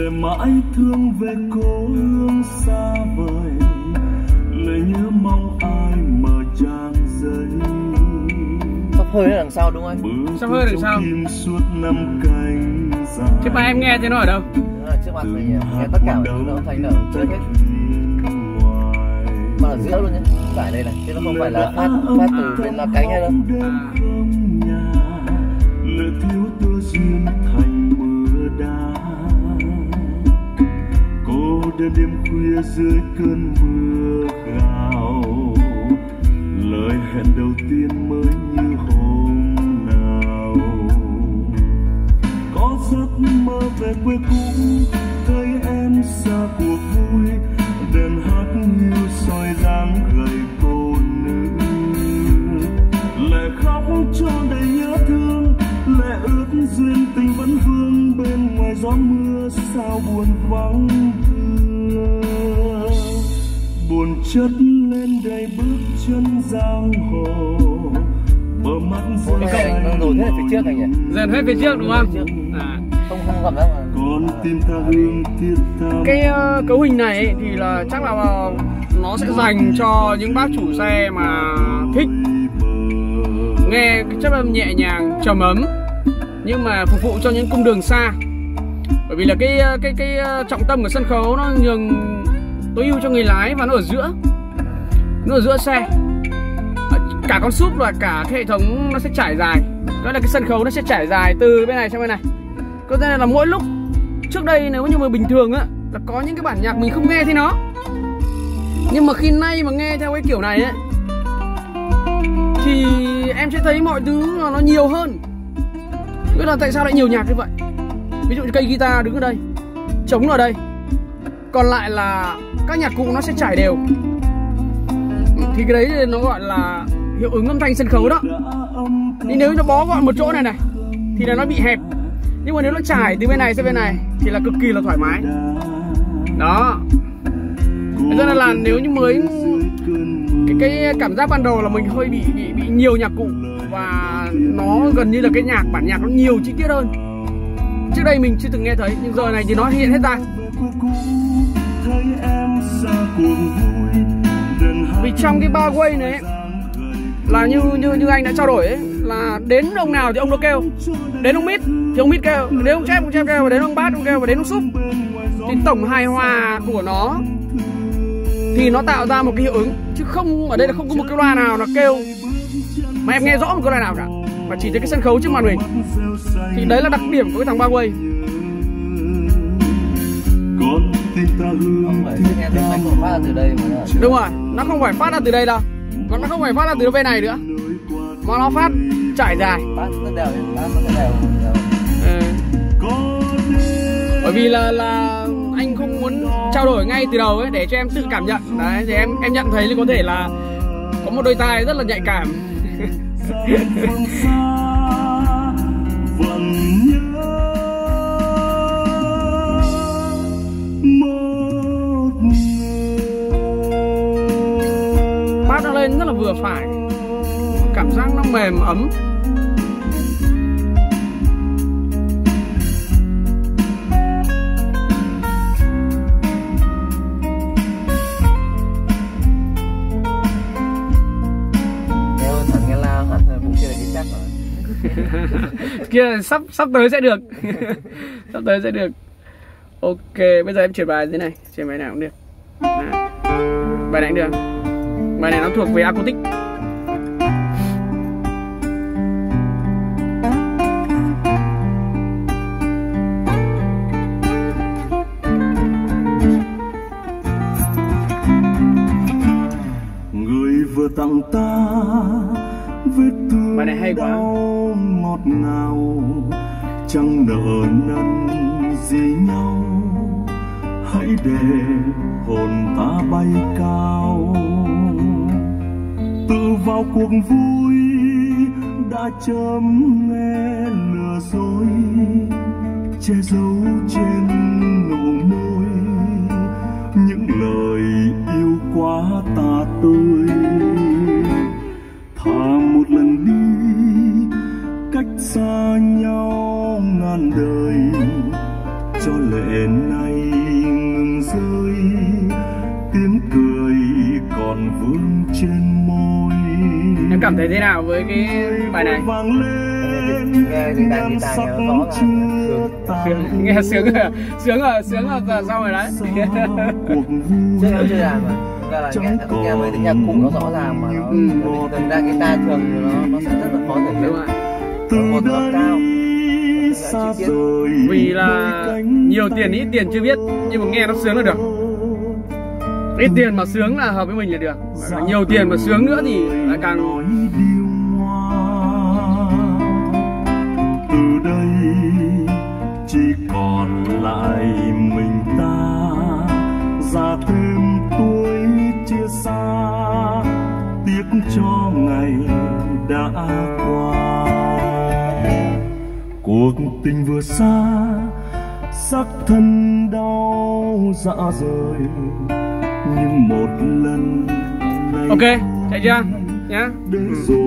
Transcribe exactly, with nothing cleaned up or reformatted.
để mãi thương về cố hương xa vời, lời nhớ mong ai mở trang giấy. Sắp hơi ở đằng sau đúng không? Sắp hơi đằng sau. Suốt năm cánh dài. Chứ ba em nghe thấy nó ở đâu? Nó ở trước mặt mình, nghe tất cả mọi thứ nó thành ở trước hết. Mà ở giữa luôn nhé, phải đây này, chứ nó không phải là phát phát từ bên lá cánh hay đâu. Lỡ thiếu tơ duyên thành mưa đá, cô đơn đêm khuya dưới cơn mưa gào, lời hẹn đầu tiên mới như hôm nào. Có giấc mơ về quê cũ, thấy em xa cuộc vui, đèn hát hiu soi dáng gầy cô nữ, lệ khóc cho đầy nhớ thương, lệ ướt duyên tình vẫn vương bên ngoài gió mưa sao buồn vắng thưa. Buồn chất lên đầy bước chân giang hồ, bờ mắt rơi đang dồn hết phía trước anh nhỉ? Dồn hết phía trước đúng không? À. Không không gặp đâu mà. Con tim ta hương thiết tha. Cái uh, cấu hình này ấy, thì là chắc là uh, nó sẽ dành cho những bác chủ xe mà thích nghe cái chất âm nhẹ nhàng trầm ấm, nhưng mà phục vụ cho những cung đường xa. Bởi vì là cái cái cái trọng tâm của sân khấu nó nhường tối ưu cho người lái và nó ở giữa, nó ở giữa xe. Cả con súp và cả cái hệ thống nó sẽ trải dài. Đó là cái sân khấu nó sẽ trải dài từ bên này sang bên này. Có thể là mỗi lúc trước đây nếu như mà bình thường á là có những cái bản nhạc mình không nghe thấy nó, nhưng mà khi nay mà nghe theo cái kiểu này ấy thì em sẽ thấy mọi thứ nó nhiều hơn. Biết là tại sao lại nhiều nhạc như vậy. Ví dụ như cây guitar đứng ở đây, trống ở đây, còn lại là các nhạc cụ nó sẽ trải đều. Thì cái đấy nó gọi là hiệu ứng âm thanh sân khấu đó. Nhưng nếu nó bó gọn một chỗ này này thì là nó bị hẹp, nhưng mà nếu nó trải từ bên này sang bên này thì là cực kỳ là thoải mái. Đó. Thế nên là nếu như mới cái, cái cảm giác ban đầu là mình hơi bị bị bị nhiều nhạc cụ và nó gần như là cái nhạc bản nhạc nó nhiều chi tiết hơn. Trước đây mình chưa từng nghe thấy, nhưng giờ này thì nó hiện hết ra. Vì trong cái ba quay này ấy, là như như như anh đã trao đổi ấy, là đến ông nào thì ông nó kêu, đến ông Mít thì ông Mít kêu, đến ông Chép ông Chép kêu, và đến ông Bát ông kêu, và đến ông Súp. Thì tổng hài hòa của nó thì nó tạo ra một cái hiệu ứng, chứ không ở đây là không có một cái loa nào nó kêu mà em nghe rõ một cái loa nào cả, mà chỉ thấy cái sân khấu trước mặt mình. Thì đấy là đặc điểm của cái thằng ba quay. Không phải nghe tiếng anh phát ra từ đây mà. Đúng rồi, nó không phải phát ra từ đây đâu, còn nó không phải phát ra từ bên này nữa, mà nó phát trải dài. Phát rất đều, phát rất đều. Ừ. Bởi vì là là anh không muốn trao đổi ngay từ đầu ấy để cho em tự cảm nhận. Đấy, thì em em nhận thấy là có thể là có một đôi tai rất là nhạy cảm. Bát nó lên rất là vừa phải, cảm giác nó mềm ấm. Kia sắp sắp tới sẽ được. Sắp tới sẽ được. Ok, bây giờ em chuyển bài thế này, chuyển bài nào cũng được. Đó. Bài này cũng được. Bài này nó thuộc về acoustic. Người vừa tặng ta vết thương bài này hay quá, ngọt ngào chẳng nợ nần gì nhau, hãy để hồn ta bay cao tự vào cuộc vui đã chớm nghe lừa dối che giấu trên nụ môi những lời yêu quá tà tươi. Thà một lần đi cách xa nhau ngàn đời cho lệ này cảm thấy thế nào với cái bài này? Nghe tiếng đàn guitar nghe nó rõ là sướng. Sướng, nghe sướng rồi, sướng rồi, sướng rồi, xong rồi đấy. Trước em chưa làm mà, ra là nghe, nghe mấy tiếng nhạc cụ nó rõ ràng mà nó ừ. Từng ra guitar thường thì nó nó sẽ rất là khó thể hiện. Từ một lớp cao, chi tiết. Vì là nhiều tiền ít tiền chưa biết, nhưng mà nghe nó sướng là được. Ít tiền mà sướng là hợp với mình là được. Mà nhiều tiền mà sướng nữa thì lại càng. Từ đây chỉ còn lại mình ta, già thêm tuổi chia xa, tiếc cho ngày đã qua. Cuộc tình vừa xa, xác thân đau dạ rời, nhưng một lần ok, chạy chưa nhá.